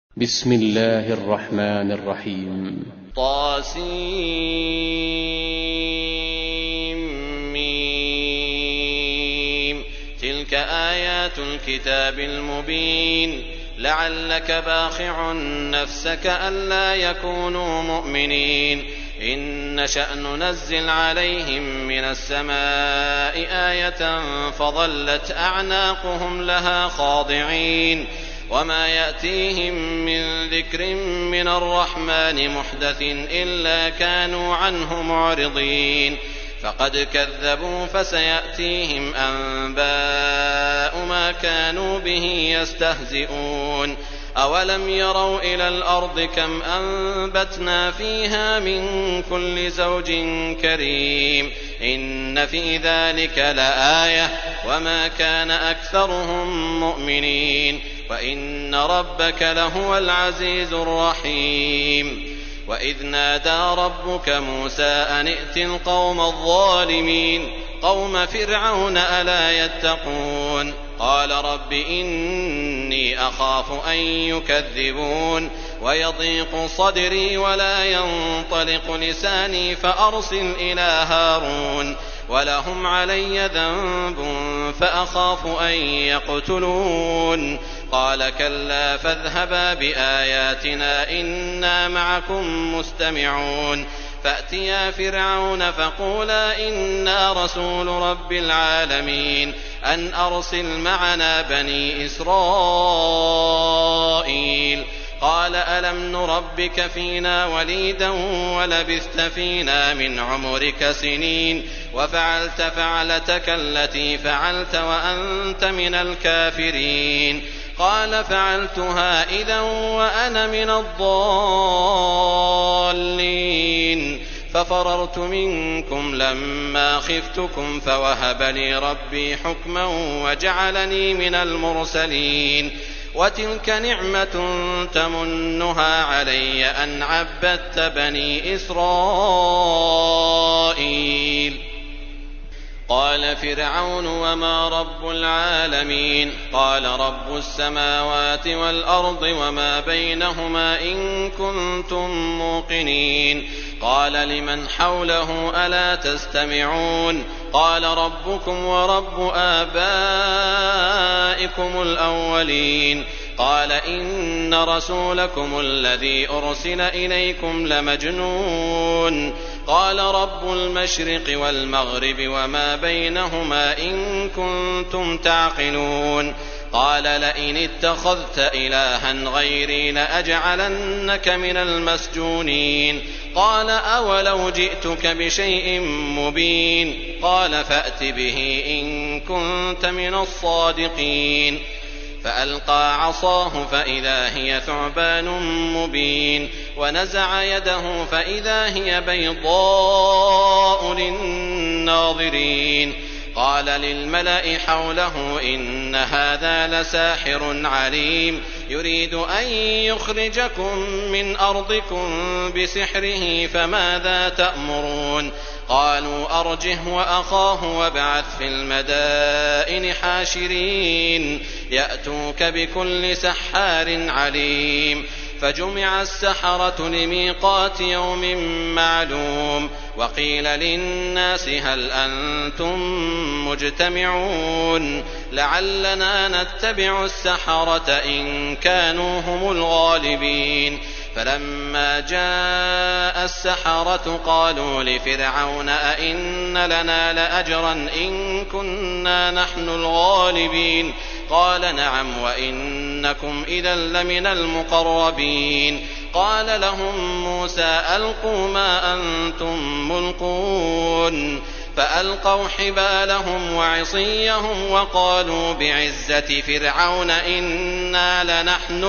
بسم الله الرحمن الرحيم. طاسيم. تلك آيات الكتاب المبين. لعلك باخع نفسك ألا يكونوا مؤمنين. إن نشأ ننزل عليهم من السماء آية فظلت أعناقهم لها خاضعين. وما يأتيهم من ذكر من الرحمن محدث إلا كانوا عنه معرضين. فقد كذبوا فسيأتيهم أنباء ما كانوا به يستهزئون. أولم يروا إلى الأرض كم أنبتنا فيها من كل زوج كريم. إن في ذلك لآية وما كان أكثرهم مؤمنين. وإن ربك لهو العزيز الرحيم. وإذ نادى ربك موسى أن ائت القوم الظالمين قوم فرعون ألا يتقون. قال رب إني أخاف أن يكذبون ويضيق صدري ولا ينطلق لساني فأرسل إلى هارون ولهم علي ذنب فأخاف أن يقتلون. قال كلا فاذهبا بآياتنا إنا معكم مستمعون. فأتيا فرعون فقولا إنا رسول رب العالمين أن أرسل معنا بني إسرائيل. قال ألم نربك فينا وليدا ولبثت فينا من عمرك سنين وفعلت فعلتك التي فعلت وأنت من الكافرين. قال فعلتها إذا وأنا من الضالين. ففررت منكم لما خفتكم فوهب لي ربي حكما وجعلني من المرسلين. وتلك نعمة تمنها علي أن عبدت بني إسرائيل. قال فرعون وما رب العالمين. قال رب السماوات والأرض وما بينهما إن كنتم موقنين. قال لمن حوله ألا تستمعون. قال ربكم ورب آبائكم الأولين. قال إن رسولكم الذي أرسل إليكم لمجنون. قال رب المشرق والمغرب وما بينهما إن كنتم تعقلون. قال لئن اتخذت إلها غيري لأجعلنك من المسجونين. قال أولو جئتك بشيء مبين. قال فأت به إن كنت من الصادقين. فألقى عصاه فإذا هي ثعبان مبين. ونزع يده فإذا هي بيضاء للناظرين. قال للملأ حوله إن هذا لساحر عليم يريد أن يخرجكم من أرضكم بسحره فماذا تأمرون. قالوا أرجه وأخاه وابعث في المدائن حاشرين يأتوك بكل سحار عليم. فجمع السحرة لميقات يوم معلوم. وقيل للناس هل أنتم مجتمعون لعلنا نتبع السحرة إن كانوا هم الغالبين. فلما جاء السحرة قالوا لفرعون أئن لنا لأجرا إن كنا نحن الغالبين. قال نعم وإنكم إذا لمن المقربين. قال لهم موسى ألقوا ما أنتم ملقون. فألقوا حبالهم وعصيهم وقالوا بعزة فرعون إنا لنحن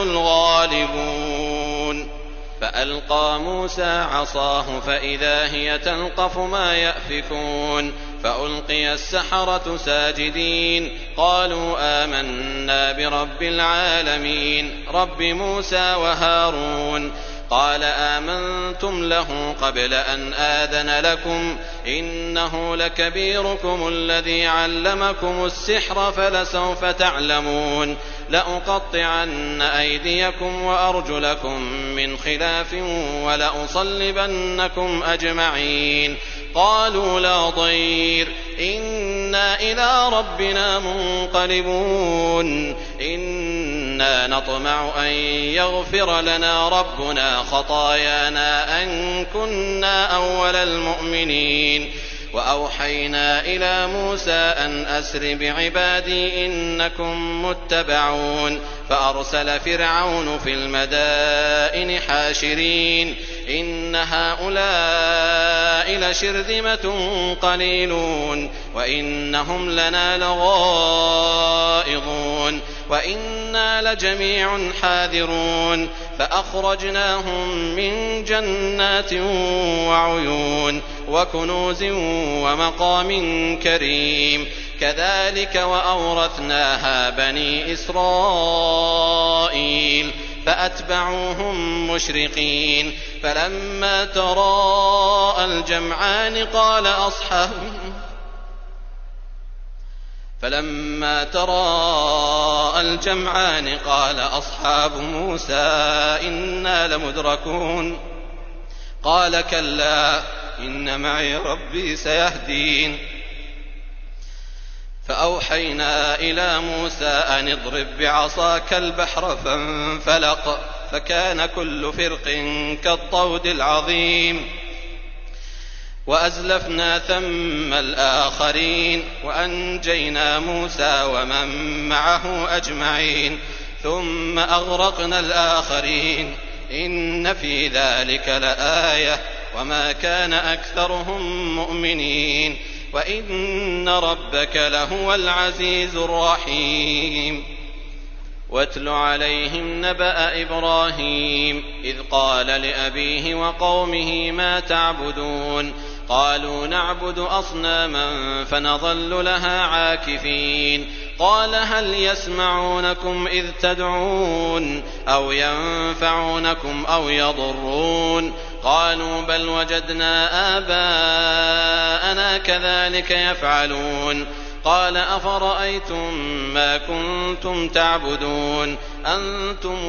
الغالبون. فألقى موسى عصاه فإذا هي تلقف ما يأفكون. فألقي السحرة ساجدين قالوا آمنا برب العالمين رب موسى وهارون. قال آمنتم له قبل أن آذن لكم إنه لكبيركم الذي علمكم السحر فلسوف تعلمون. لأقطعن أيديكم وأرجلكم من خلاف ولأصلبنكم أجمعين. قالوا لا ضير إنا إلى ربنا منقلبون إنا نطمع أن يغفر لنا ربنا خطايانا أن كنا أول المؤمنين. وأوحينا إلى موسى أن أسر بعبادي إنكم متبعون فأرسل فرعون في المدائن حاشرين إن هؤلاء لشرذمة قليلون وإنهم لنا لغائظون وإنا لجميع حاذرون فأخرجناهم من جنات وعيون وكنوز ومقام كريم كذلك وأورثناها بني إسرائيل فأتبعوهم مشرقين فلما تراءى الجمعان قال أصحاب موسى إنا لمدركون قال كلا إن معي ربي سيهدين. فأوحينا إلى موسى أن اضرب بعصاك البحر فانفلق فكان كل فرق كالطود العظيم وأزلفنا ثم الآخرين وأنجينا موسى ومن معه أجمعين ثم أغرقنا الآخرين إن في ذلك لآية وما كان أكثرهم مؤمنين وإن ربك لهو العزيز الرحيم. واتل عليهم نبأ إبراهيم إذ قال لأبيه وقومه ما تعبدون قالوا نعبد أصناما فنظل لها عاكفين قال هل يسمعونكم إذ تدعون أو ينفعونكم أو يضرون قالوا بل وجدنا آباءنا كذلك يفعلون قال أفرأيتم ما كنتم تعبدون أنتم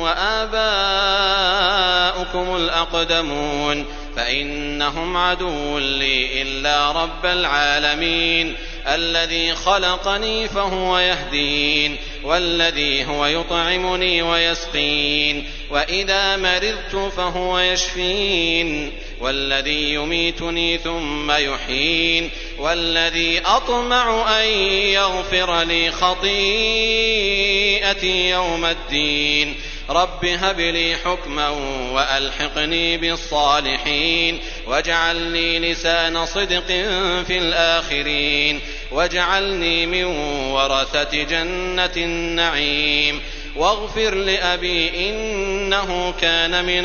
وآباؤكم الأقدمون فإنهم عدو لي إلا رب العالمين الذي خلقني فهو يهدين والذي هو يطعمني ويسقين وإذا مرضت فهو يشفين والذي يميتني ثم يحيين والذي أطمع أن يغفر لي خطيئتي يوم الدين رب هب لي حكما وألحقني بالصالحين واجعل لي لسان صدق في الآخرين واجعلني من ورثة جنة النعيم واغفر لأبي إنه كان من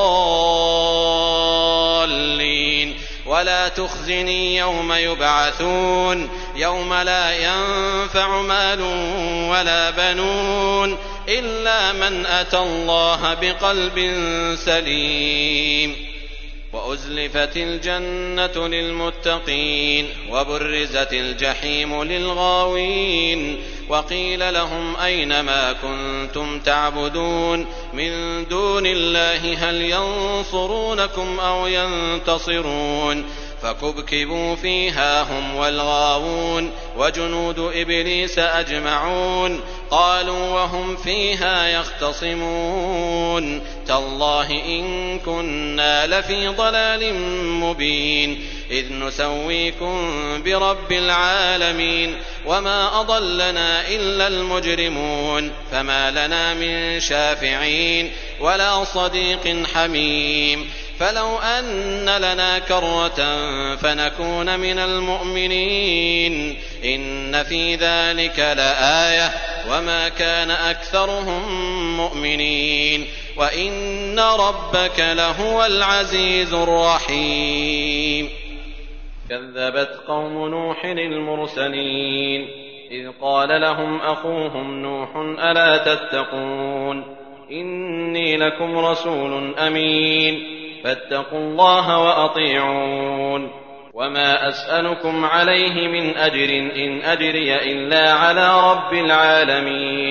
الضالين ولا تخزني يوم يبعثون يوم لا ينفع مال ولا بنون إلا من أتى الله بقلب سليم. وأزلفت الجنة للمتقين وبرزت الجحيم للغاوين وقيل لهم أين ما كنتم تعبدون من دون الله هل ينصرونكم أو ينتصرون فكبكبوا فيها هم والغاوون وجنود إبليس أجمعون قالوا وهم فيها يختصمون تالله إن كنا لفي ضلال مبين إذ نسويكم برب العالمين وما أضلنا إلا المجرمون فما لنا من شافعين ولا صديق حميم فلو أن لنا كرة فنكون من المؤمنين إن في ذلك لآية وما كان أكثرهم مؤمنين وإن ربك لهو العزيز الرحيم. كذبت قوم نوح المرسلين إذ قال لهم أخوهم نوح ألا تتقون إني لكم رسول أمين فاتقوا الله وأطيعون وما أسألكم عليه من أجر إن أجري إلا على رب العالمين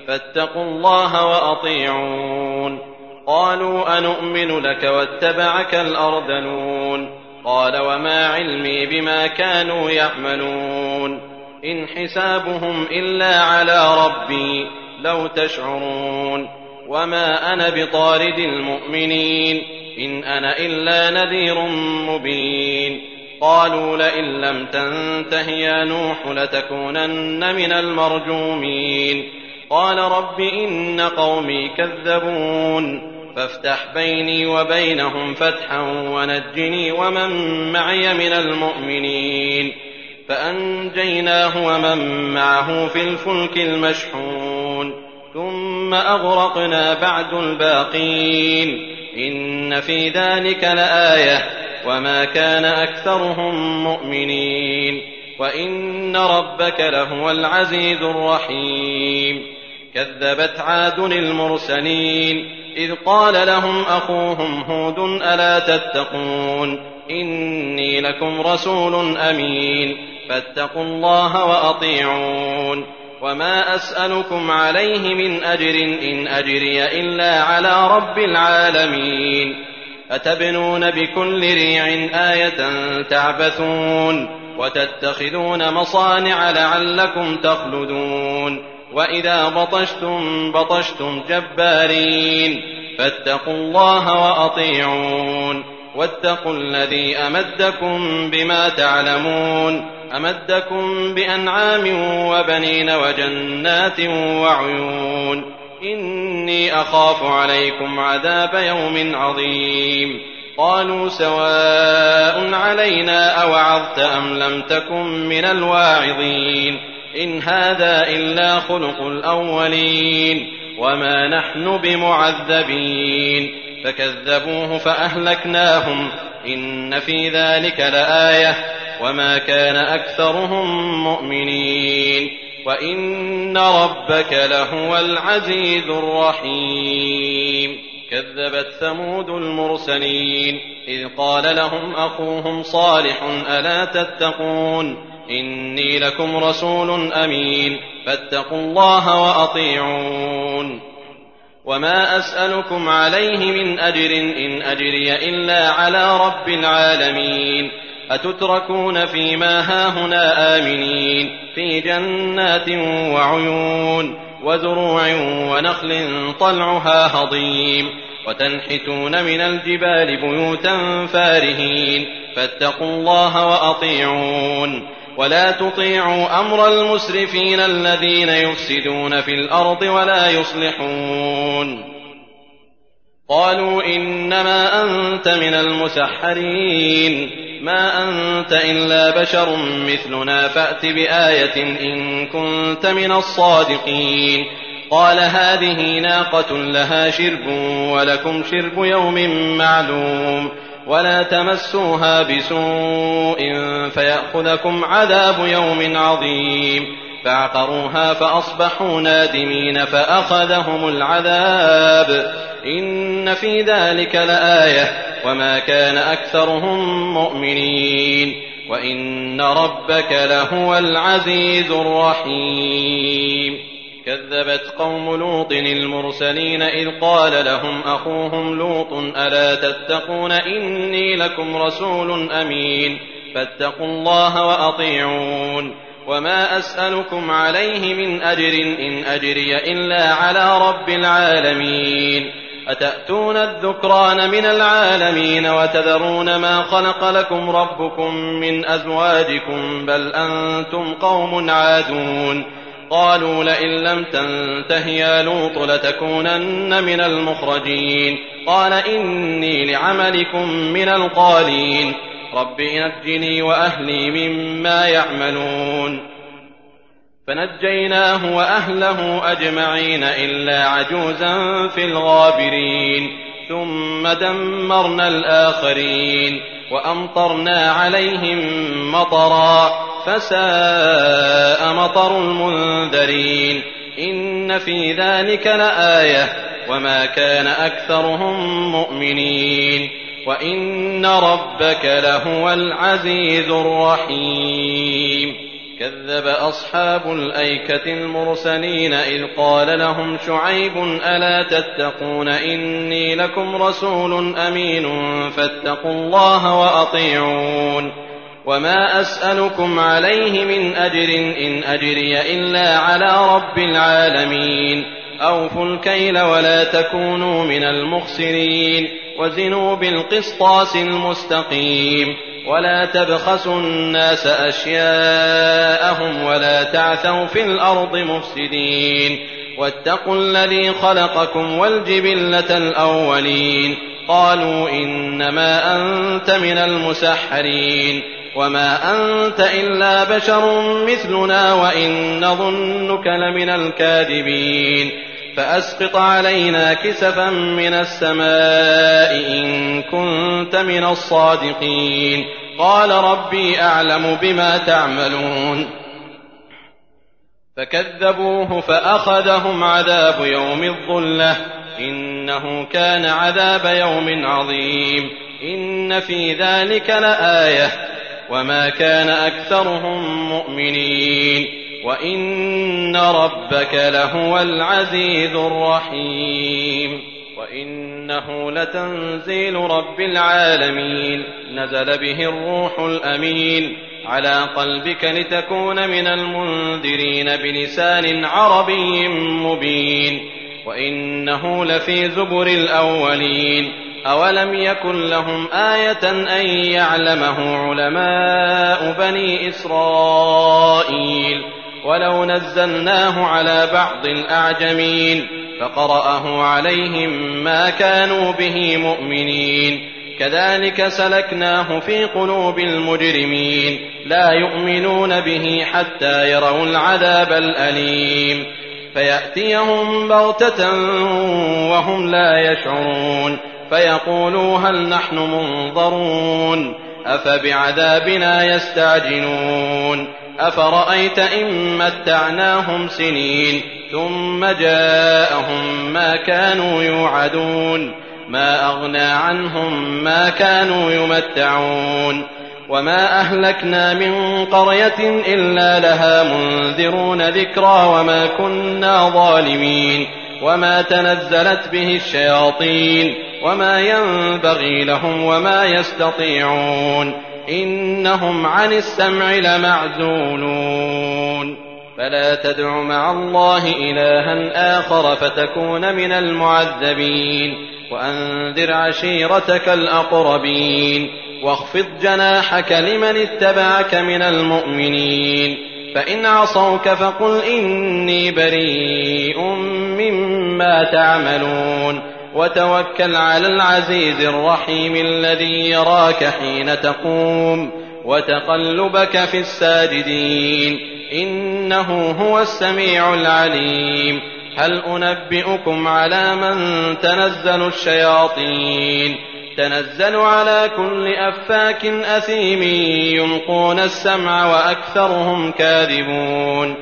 فاتقوا الله وأطيعون. قالوا أنؤمن لك واتبعك الأرذلون. قال وما علمي بما كانوا يعملون إن حسابهم إلا على ربي لو تشعرون. وما أنا بطارد المؤمنين إن أنا إلا نذير مبين. قالوا لئن لم تنته يا نوح لتكونن من المرجومين. قال رب إن قومي كذبون فافتح بيني وبينهم فتحا ونجني ومن معي من المؤمنين. فأنجيناه ومن معه في الفلك المشحون ثم أغرقنا بعد الباقين إن في ذلك لآية وما كان أكثرهم مؤمنين وإن ربك لهو العزيز الرحيم. كذبت عاد المرسلين إذ قال لهم أخوهم هود ألا تتقون إني لكم رسول أمين فاتقوا الله وأطيعون. وما أسألكم عليه من أجر إن أجري إلا على رب العالمين. أتبنون بكل ريع آية تعبثون وتتخذون مصانع لعلكم تخلدون. وإذا بطشتم بطشتم جبارين فاتقوا الله وأطيعون. واتقوا الذي أمدكم بما تعلمون أمدكم بأنعام وبنين وجنات وعيون إني أخاف عليكم عذاب يوم عظيم. قالوا سواء علينا أوعظت أم لم تكن من الواعظين إن هذا إلا خلق الأولين وما نحن بمعذبين. فكذبوه فأهلكناهم إن في ذلك لآية وما كان أكثرهم مؤمنين وإن ربك لهو العزيز الرحيم. كذبت ثمود المرسلين إذ قال لهم أخوهم صالح ألا تتقون إني لكم رسول أمين فاتقوا الله وأطيعون. وما أسألكم عليه من أجر إن أجري إلا على رب العالمين. أتتركون فيما هاهنا آمنين في جنات وعيون وزروع ونخل طلعها هضيم وتنحتون من الجبال بيوتا فارهين فاتقوا الله وأطيعون. ولا تطيعوا أمر المسرفين الذين يفسدون في الأرض ولا يصلحون. قالوا إنما أنت من المسحرين ما أنت إلا بشر مثلنا فأت بآية إن كنت من الصادقين. قال هذه ناقة لها شرب ولكم شرب يوم معلوم ولا تمسوها بسوء فيأخذكم عذاب يوم عظيم. فعقروها فأصبحوا نادمين فأخذهم العذاب إن في ذلك لآية وما كان أكثرهم مؤمنين وإن ربك لهو العزيز الرحيم. كذبت قوم لوط المرسلين إذ قال لهم أخوهم لوط ألا تتقون إني لكم رسول أمين فاتقوا الله وأطيعون. وما أسألكم عليه من أجر إن أجري إلا على رب العالمين. أتأتون الذكران من العالمين وتذرون ما خلق لكم ربكم من أزواجكم بل أنتم قوم عادون. قالوا لئن لم تنته يا لوط لتكونن من المخرجين. قال إني لعملكم من القالين رب نجني وأهلي مما يعملون. فنجيناه وأهله أجمعين إلا عجوزا في الغابرين. ثم دمرنا الآخرين وأمطرنا عليهم مطرا فساء مطر المنذرين. إن في ذلك لآية وما كان أكثرهم مؤمنين وإن ربك لهو العزيز الرحيم. كذب أصحاب الأيكة المرسلين إذ قال لهم شعيب ألا تتقون إني لكم رسول أمين فاتقوا الله وأطيعون وما أسألكم عليه من أجر إن أجري إلا على رب العالمين أوفوا الكيل ولا تكونوا من المخسرين وزنوا بالقسطاس المستقيم ولا تبخسوا الناس أشياءهم ولا تعثوا في الأرض مفسدين واتقوا الذي خلقكم والجبلة الأولين قالوا إنما أنت من المسحرين وما أنت إلا بشر مثلنا وإن نظنك لمن الكاذبين فأسقط علينا كسفا من السماء إن كنت من الصادقين قال ربي أعلم بما تعملون فكذبوه فأخذهم عذاب يوم الظلة إنه كان عذاب يوم عظيم إن في ذلك لآية وما كان أكثرهم مؤمنين وإن ربك لهو العزيز الرحيم وإنه لتنزيل رب العالمين نزل به الروح الأمين على قلبك لتكون من المنذرين بلسان عربي مبين وإنه لفي زبر الأولين أولم يكن لهم آية أن يعلمه علماء بني إسرائيل ولو نزلناه على بعض الأعجمين فقرأه عليهم ما كانوا به مؤمنين كذلك سلكناه في قلوب المجرمين لا يؤمنون به حتى يروا العذاب الأليم فيأتيهم بغتة وهم لا يشعرون فيقولوا هل نحن منظرون أفبعذابنا يستعجلون أفرأيت إن متعناهم سنين ثم جاءهم ما كانوا يوعدون ما أغنى عنهم ما كانوا يمتعون وما أهلكنا من قرية إلا لها منذرون ذكرى وما كنا ظالمين وما تنزلت به الشياطين وما ينبغي لهم وما يستطيعون إنهم عن السمع لمعزولون فلا تدع مع الله إلها آخر فتكون من المعذبين وأنذر عشيرتك الأقربين واخفض جناحك لمن اتبعك من المؤمنين فإن عصوك فقل إني بريء مما تعملون وتوكل على العزيز الرحيم الذي يراك حين تقوم وتقلبك في الساجدين إنه هو السميع العليم هل أنبئكم على من تنزل الشياطين تنزل على كل أفاك أثيم يلقون السمع وأكثرهم كاذبون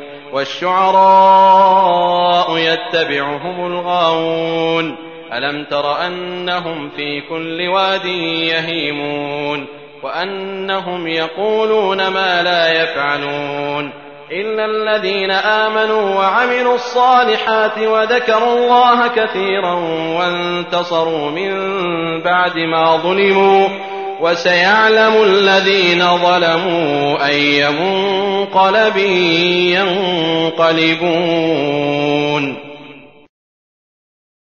والشعراء يتبعهم الغاوون ألم تر أنهم في كل واد يهيمون وأنهم يقولون ما لا يفعلون إلا الذين آمنوا وعملوا الصالحات وذكروا الله كثيرا وانتصروا من بعد ما ظلموا وسيعلم الذين ظلموا أي منقلب ينقلبون